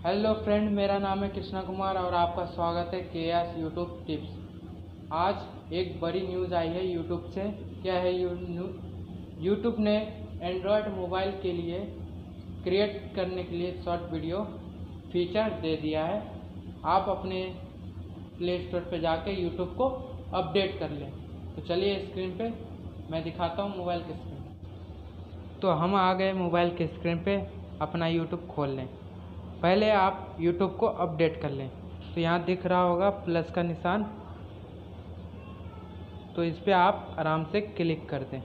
Hello friend, मेरा नाम है कृष्णा कुमार और आपका स्वागत है केएस यूट्यूब टिप्स। आज एक बड़ी न्यूज़ आई है यूट्यूब से। क्या है यूट्यूब ने एंड्रॉयड मोबाइल के लिए क्रिएट करने के लिए शॉर्ट वीडियो फीचर दे दिया है। आप अपने प्ले स्टोर पर जाके यूट्यूब को अपडेट कर लें। तो चलिए स्क्रीन पे मैं दिखाता हूँ मोबाइल के स्क्रीन। तो हम आ गए मोबाइल के स्क्रीन पे, अपना यूट्यूब खोल लें। पहले आप YouTube को अपडेट कर लें। तो यहाँ दिख रहा होगा प्लस का निशान, तो इस पर आप आराम से क्लिक कर दें।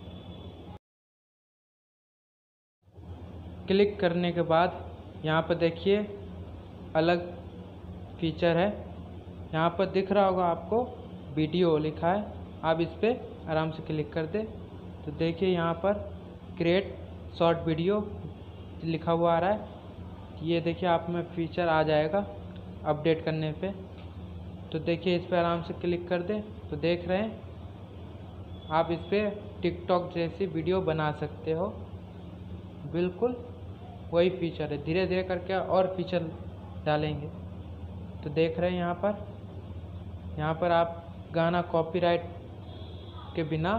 क्लिक करने के बाद यहाँ पर देखिए अलग फीचर है। यहाँ पर दिख रहा होगा आपको वीडियो लिखा है, आप इस पर आराम से क्लिक कर दें। तो देखिए यहाँ पर क्रिएट शॉर्ट वीडियो लिखा हुआ आ रहा है। ये देखिए आप में फीचर आ जाएगा अपडेट करने पे। तो देखिए इस पर आराम से क्लिक कर दें। तो देख रहे हैं आप इस पर टिकटॉक जैसी वीडियो बना सकते हो। बिल्कुल वही फीचर है, धीरे धीरे करके और फीचर डालेंगे। तो देख रहे हैं यहाँ पर आप गाना कॉपीराइट के बिना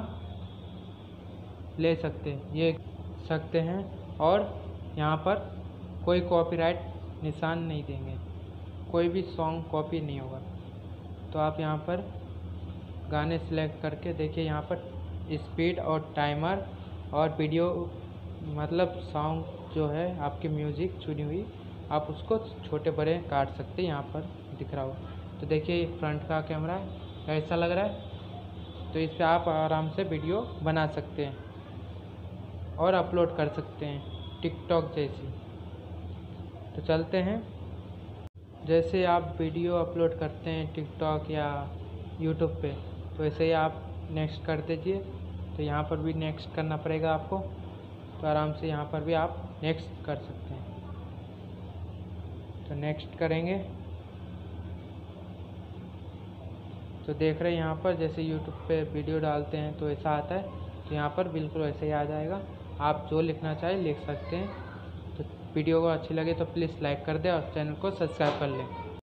ले सकते हैं और यहाँ पर कोई कॉपीराइट निशान नहीं देंगे, कोई भी सॉन्ग कॉपी नहीं होगा। तो आप यहाँ पर गाने सिलेक्ट करके देखिए यहाँ पर स्पीड और टाइमर और वीडियो मतलब सॉन्ग जो है आपकी म्यूज़िक चुनी हुई, आप उसको छोटे बड़े काट सकते हैं। यहाँ पर दिख रहा हो तो देखिए फ्रंट का कैमरा है, कैसा लग रहा है। तो इस पर आप आराम से वीडियो बना सकते हैं और अपलोड कर सकते हैं टिकटॉक जैसी। तो चलते हैं, जैसे आप वीडियो अपलोड करते हैं टिकटॉक या यूट्यूब पे, तो ऐसे ही आप नेक्स्ट कर दीजिए। तो यहाँ पर भी नेक्स्ट करना पड़ेगा आपको। तो आराम से यहाँ पर भी आप नेक्स्ट कर सकते हैं। तो नेक्स्ट करेंगे तो देख रहे हैं यहाँ पर जैसे यूट्यूब पे वीडियो डालते हैं तो ऐसा आता है। तो यहाँ पर बिल्कुल ऐसे ही आ जाएगा, आप जो लिखना चाहें लिख सकते हैं। तो वीडियो को अच्छी लगे तो प्लीज़ लाइक कर दें और चैनल को सब्सक्राइब कर लें।